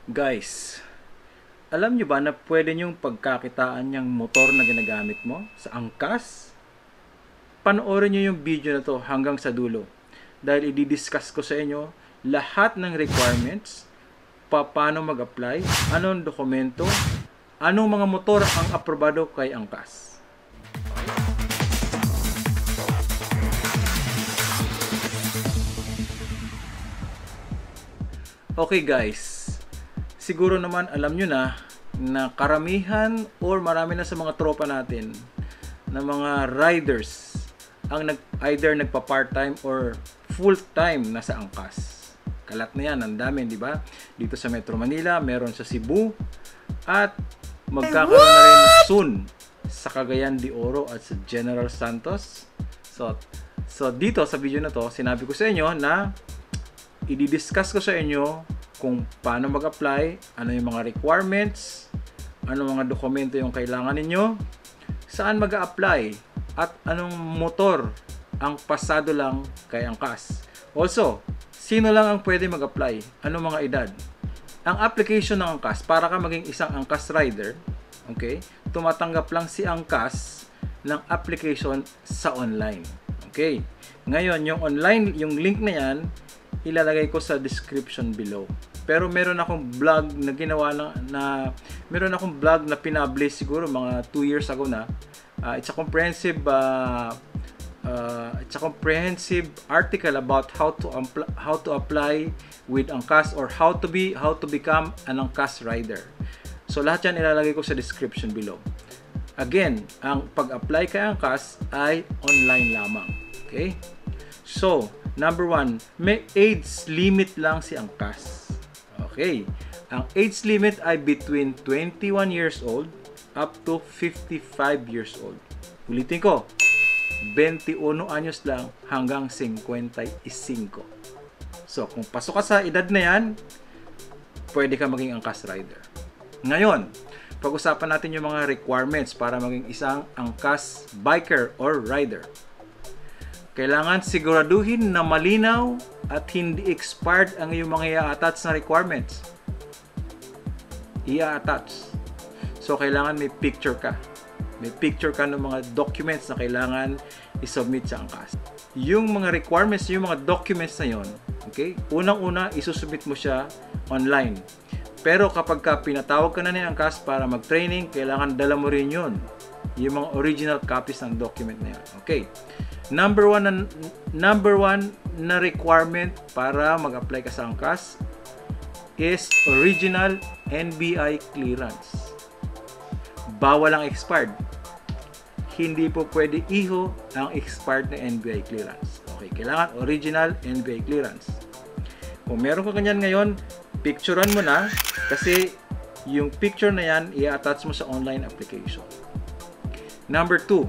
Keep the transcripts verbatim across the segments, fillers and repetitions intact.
Guys, alam nyo ba na pwede nyong pagkakitaan yung motor na ginagamit mo sa angkas? Panoorin nyo yung video na to hanggang sa dulo. Dahil i-discuss ko sa inyo lahat ng requirements, pa paano mag-apply, anong dokumento, anong mga motor ang aprobado kay angkas. Okay guys, siguro naman alam nyo na na karamihan or marami na sa mga tropa natin na mga riders ang nag, either nagpa part-time or full-time na sa angkas. Kalat na yan, ang dami, di ba? Dito sa Metro Manila, meron sa Cebu at magkakaroon na rin soon sa Cagayan de Oro at sa General Santos. So, so dito sa video na to, sinabi ko sa inyo na i-discuss ko sa inyo kung paano mag-apply, ano yung mga requirements, ano mga dokumento yung kailangan ninyo, saan mag-apply, at anong motor ang pasado lang kay angkas. Also, sino lang ang pwede mag-apply, anong mga edad. Ang application ng angkas, para ka maging isang angkas rider, okay, tumatanggap lang si angkas ng application sa online. Okay, ngayon yung online, yung link na yan, ilalagay ko sa description below. Pero meron akong vlog na ginawa na, na meron akong vlog na pinablish siguro mga two years ago na. Uh, it's a comprehensive uh, uh, it's a comprehensive article about how to how to apply with angkas or how to be how to become an angkas rider. So lahat yan ilalagay ko sa description below. Again, ang pag-apply kay angkas ay online lamang. Okay? So, number one, may age limit lang si angkas. Okay. Ang age limit ay between twenty-one years old up to fifty-five years old. Ulitin ko, twenty-one anyos lang hanggang fifty-five. So, kung pasok ka sa edad na yan, pwede ka maging angkas rider. Ngayon, pag-usapan natin yung mga requirements para maging isang angkas biker or rider. Kailangan siguraduhin na malinaw at hindi expired ang iyong mga i-attach na requirements. I-attach. So, kailangan may picture ka. May picture ka ng mga documents na kailangan i-submit sa angkas. Yung mga requirements, yung mga documents na yon, okay? Unang-una, isusubmit mo siya online. Pero kapag ka pinatawag ka na ni angkas para mag-training, kailangan dala mo rin yun. Yung mga original copies ng document na yan. Okay. Number one, na, number one na requirement para mag-apply ka sa angkas is original N B I clearance. Bawal ang expired. Hindi po pwede iho ang expired na N B I clearance. Okay, kailangan original N B I clearance. Kung meron ka ganyan ngayon, picturean mo na kasi yung picture na yan i-attach mo sa online application. Number two,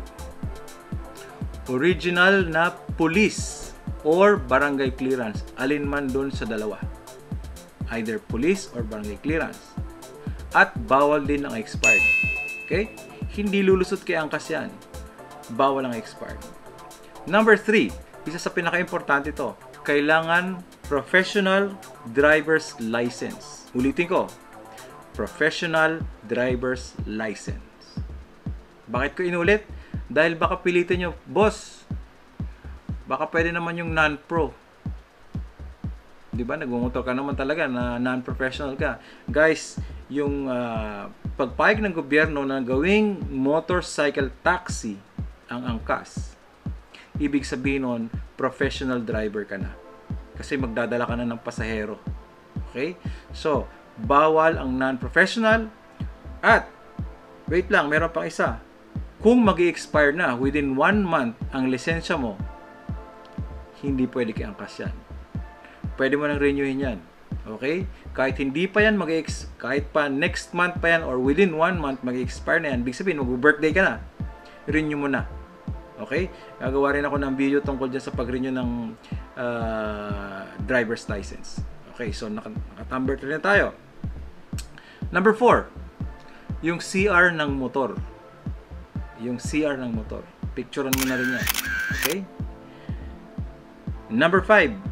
original na police or barangay clearance. Alin man doon sa dalawa. Either police or barangay clearance. At bawal din ang expired. Okay? Hindi lulusot kay angkas yan. Bawal ang expired. Number three, isa sa pinaka-importante ito, kailangan professional driver's license. Ulitin ko, professional driver's license. Bakit ko inulit? Dahil baka pilitin nyo, boss, baka pwede naman yung non-pro. Diba? Nagmumotor ka naman talaga na non-professional ka. Guys, yung uh, pagpayag ng gobyerno na gawing motorcycle taxi ang angkas, ibig sabihin nun, professional driver ka na. Kasi magdadala ka na ng pasahero. Okay? So, bawal ang non-professional at, wait lang, meron pang isa. Kung mag-i-expire na within one month ang lisensya mo, hindi pwede kay angkas yan. Pwede mo nang renewin yan. Okay? Kahit hindi pa yan mag-i-ex, kahit pa next month pa yan or within one month mag-i-expire na yan, big sabihin, mag-birthday ka na, renew mo na. Okay? Gagawa rin ako ng video tungkol dyan sa pag-renew ng uh, driver's license. Okay, so nakatamber na tayo. Number four, yung C R ng motor. Yung C R ng motor. Picturean mo na rin yan. Okay? Number five,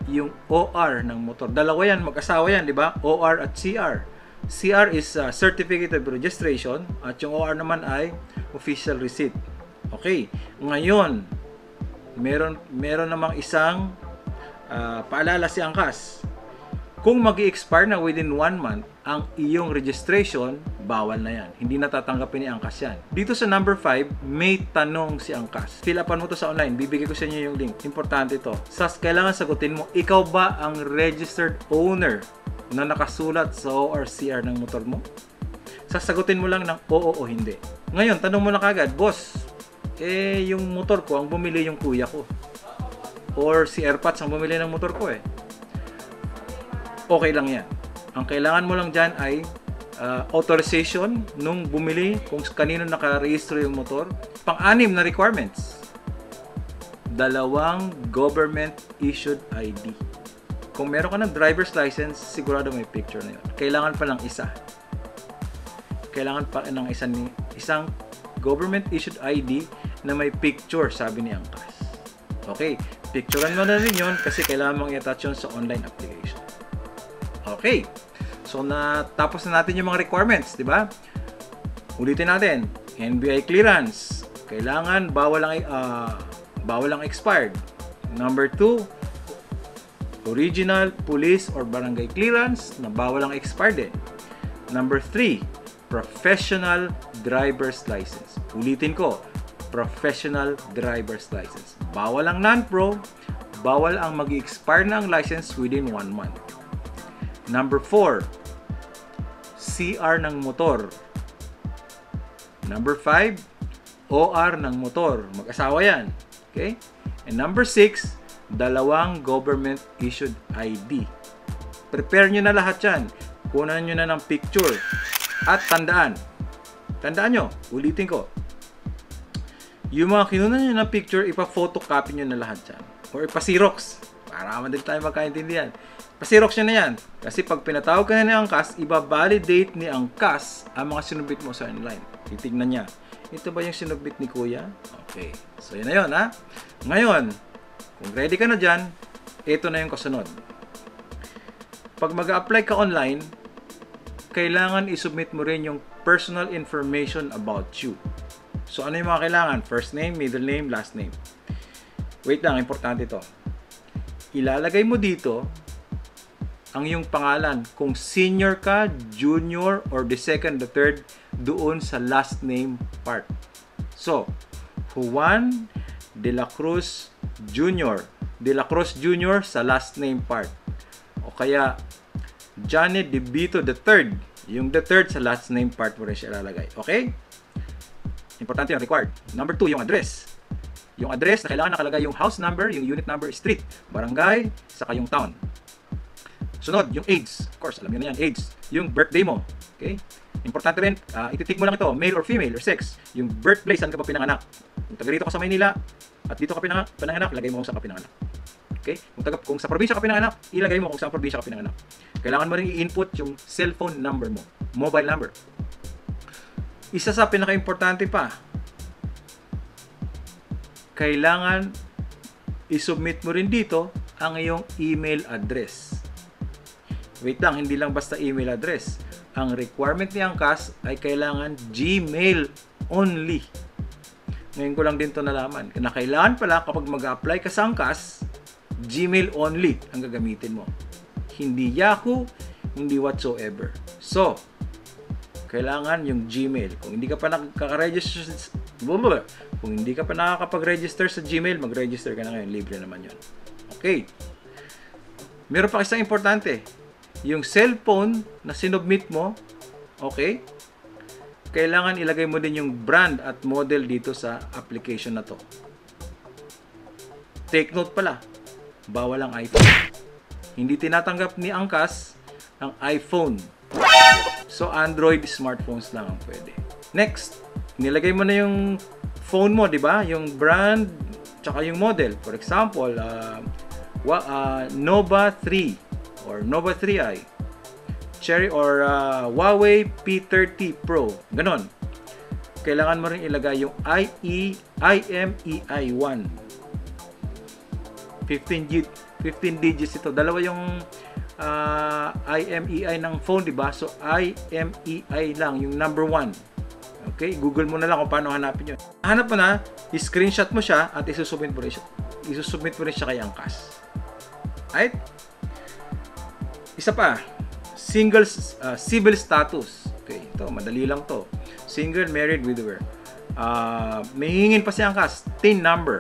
yung O R ng motor. Dalawa yan, mag-asawa yan, di ba? O R at C R. C R is uh, Certificate of Registration at yung O R naman ay Official Receipt. Okay, ngayon, meron, meron namang isang uh, paalala si Angkas. Kung mag-i-expire na within one month ang iyong registration, bawal na yan. Hindi natatanggapin ni Angkas yan. Dito sa number five, may tanong si Angkas. Fill upan mo to sa online. Bibigay ko sa inyo yung link. Importante to. Sas, kailangan sagutin mo, ikaw ba ang registered owner na nakasulat sa O R C R ng motor mo? Sasagutin mo lang ng oo o hindi. Ngayon, tanong mo na kagad, boss, eh, yung motor ko, ang bumili yung kuya ko. Or si Airpods ang bumili ng motor ko eh. Okay lang yan. Ang kailangan mo lang dyan ay uh, authorization nung bumili, kung kanino nakarehistro yung motor. Pang-anim na requirements. Dalawang government-issued I D. Kung meron ka ng driver's license, sigurado may picture na yun. Kailangan pa lang isa. Kailangan pa ng isa ni, isang government-issued I D na may picture, sabi ni Angkas. Okay, picturean mo na rin yun kasi kailangan mong i-attach yun sa online application. Okay, so natapos na natin yung mga requirements, di ba? Ulitin natin, N B I clearance, kailangan bawal ang, uh, bawal ang expired. Number two, original police or barangay clearance na bawal ang expired din. Number three, professional driver's license. Ulitin ko, professional driver's license. Bawal ang non-pro, bawal ang mag-expire na ang license within one month. Number four, C R ng motor. Number five, O R ng motor. Mag-asawa yan. Okay? And number six, dalawang government-issued I D. Prepare nyo na lahat yan. Kunan nyo na ng picture. At tandaan. Tandaan nyo. Ulitin ko. Yung mga kinunan nyo ng picture, ipa-photocopy nyo na lahat yan. Or ipa-xerox. Para naman din tayo magkaintindihan. Pa-xerox nyo na yan. Kasi pag pinatawag ka na ni Angkas, iba-validate ni Angkas ang mga sinubit mo sa online. Titignan niya. Ito ba yung sinubit ni Kuya? Okay. So, yun na yun, ha? Ngayon, kung ready ka na dyan, ito na yung kasunod. Pag mag-apply ka online, kailangan isubmit mo rin yung personal information about you. So, ano yung mga kailangan? First name, middle name, last name. Wait lang, importante ito. Ilalagay mo dito ang iyong pangalan. Kung senior ka, junior, or the second, the third, doon sa last name part. So, Juan de la Cruz Junior De la Cruz Junior sa last name part. O kaya, Johnny De Vito the third. Yung the third sa last name part mo rin siya ilalagay. Okay? Importante yung required. Number two, yung address. Yung address na kailangan nakalagay yung house number, yung unit number, street, barangay, saka yung town. Sunod, yung age. Of course, alam niyo na yan, age. Yung birthday mo. Okay? Importante rin, uh, ititik mo lang ito, male or female or sex. Yung birthplace, saan ka pa pinanganak. Kung taga rito ka sa Maynila, at dito ka pinanganak, pinanganak ilagay mo kung saan ka pinanganak. Okay? Kung, taga, kung sa probinsya ka pinanganak, ilagay mo kung saan probinsya ka pinanganak. Kailangan mo rin i-input yung cellphone number mo, mobile number. Isa sa pinaka-importante pa, kailangan i-submit mo rin dito ang iyong email address. Wait lang, hindi lang basta email address. Ang requirement ni Angkas ay kailangan Gmail only. Ngayon ko lang din ito nalaman. Na kailangan pala kapag mag-apply ka sa Angkas, Gmail only ang gagamitin mo. Hindi Yahoo, hindi whatsoever. So, kailangan yung Gmail. Kung hindi ka pa nakaka-register, kung hindi ka pa nakakapag-register sa Gmail, mag-register ka na ngayon. Libre naman yun. Okay. Meron pa isang importante. Yung cellphone na sinubmit mo, okay, kailangan ilagay mo din yung brand at model dito sa application na to. Take note pala, bawal ang iPhone. Hindi tinatanggap ni Angkas ang iPhone. So, Android smartphones lang ang pwede. Next, nilagay mo na yung phone mo, di ba? Yung brand, tsaka yung model. For example, uh, uh, Nova three. Or Nova three i, Cherry or uh, Huawei P thirty Pro. Ganon. Kailangan mo rin ilagay yung I E I M E I one. fifteen fifteen digits ito. Dalawa yung uh, I M E I ng phone, di ba? So, I M E I lang, yung number one. Okay? Google mo na lang kung paano hanapin yun. Hanap mo na, i-screenshot mo siya at isusubmit mo rin siya, isusubmit mo rin siya kay Angkas. Right? Isa pa, single uh, civil status. Okay, ito, madali lang to. Single, married, widower. Uh, may hingin pa si Angkas, T I N number.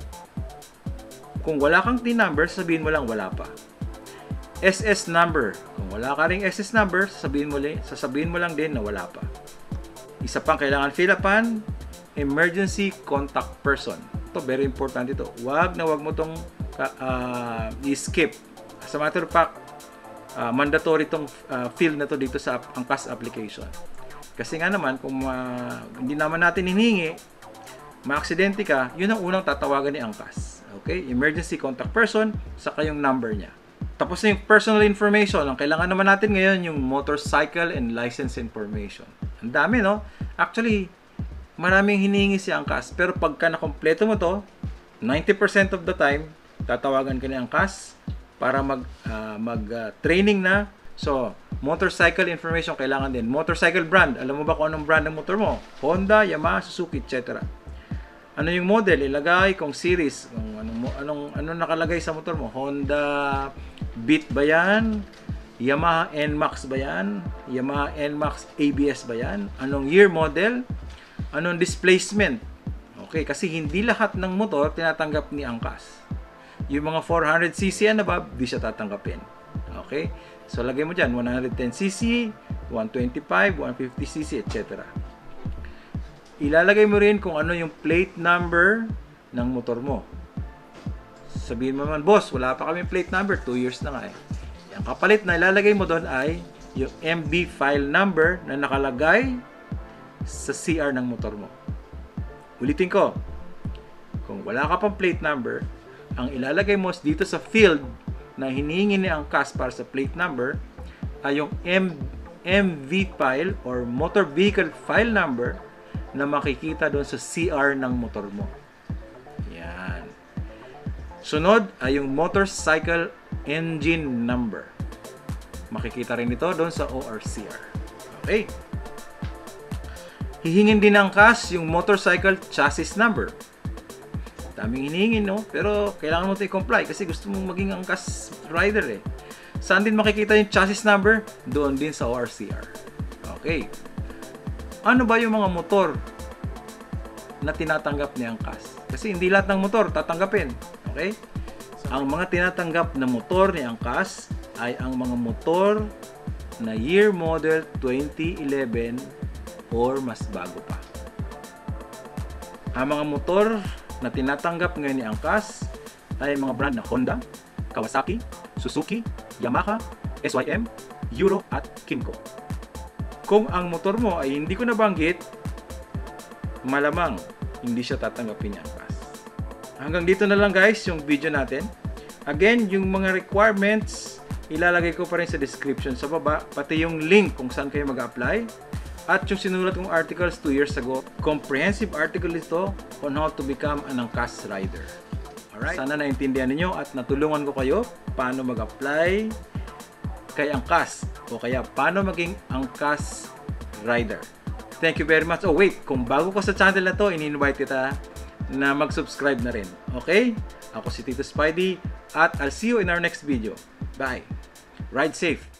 Kung wala kang T I N number, sabihin mo lang wala pa. S S number. Kung wala ka ring S S number, sasabihin mo, sasabihin mo lang din na wala pa. Isa pang kailangan fill upan, emergency contact person. Ito, very important ito. Wag na wag mo itong uh, i-skip. As a matter of fact, uh, mandatory itong uh, fill na to dito sa Angkas application. Kasi nga naman, kung uh, hindi naman natin hinihingi, ma-aksidente ka, yun ang unang tatawagan ni Angkas. Okay? Emergency contact person, saka yung number niya. Tapos na yung personal information. Ang kailangan naman natin ngayon, yung motorcycle and license information. Ang dami, no? Actually, maraming hinihingi si Angkas. Pero pagka nakompleto mo to, ninety percent of the time, tatawagan ka ni Angkas para mag, uh, mag uh, training na. So, motorcycle information kailangan din. Motorcycle brand. Alam mo ba kung anong brand ng motor mo? Honda, Yamaha, Suzuki, et cetera. Ano yung model? Ilagay kung series. Kung anong, anong, anong nakalagay sa motor mo? Honda Beat ba yan? Yamaha N MAX ba yan? Yamaha N MAX A B S ba yan? Anong year model? Anong displacement? Okay, kasi hindi lahat ng motor tinatanggap ni Angkas. Yung mga four hundred c c and above, di siya tatanggapin. Okay? So, lagay mo dyan, one ten c c, one twenty-five, one fifty c c, et cetera. Ilalagay mo rin kung ano yung plate number ng motor mo. Sabihin mo naman, boss, wala pa kami plate number, two years na nga eh. Ang kapalit na ilalagay mo doon ay yung M B file number na nakalagay sa C R ng motor mo. Ulitin ko, kung wala ka pang plate number, ang ilalagay mo dito sa field na hinihingi ni Angkas para sa plate number ay yung M V file or motor vehicle file number na makikita doon sa C R ng motor mo. Yan. Sunod ay yung motorcycle engine number. Makikita rin ito doon sa O R C R. Okay. Hihingin din ng Angkas yung motorcycle chassis number. Daming hinihingin, no? Pero kailangan mo ito i-comply kasi gusto mong maging Angkas rider eh. Saan din makikita yung chassis number? Doon din sa O R C R. Okay. Ano ba yung mga motor na tinatanggap ni Angkas? Kasi hindi lahat ng motor tatanggapin. Okay? Ang mga tinatanggap na motor ni Angkas ay ang mga motor na year model twenty eleven or mas bago pa. Ang mga motor na tinatanggap ngayon ni Angkas ay mga brand na Honda, Kawasaki, Suzuki, Yamaha, S Y M, Euro at Kymco. Kung ang motor mo ay hindi ko nabanggit, malamang hindi siya tatanggapin ni Angkas. Hanggang dito na lang guys yung video natin. Again, yung mga requirements ilalagay ko pa rin sa description sa baba, pati yung link kung saan kayo mag-apply. At yung sinulat kong articles two years ago, comprehensive article ito on how to become an Angkas rider. Alright? Sana naintindihan niyo at natulungan ko kayo paano mag-apply kay Angkas o kaya paano maging Angkas rider. Thank you very much. Oh wait, kung bago ka sa channel na to, ini-invite kita na mag-subscribe na rin. Okay? Ako si Tito Spidey at I'll see you in our next video. Bye! Ride safe!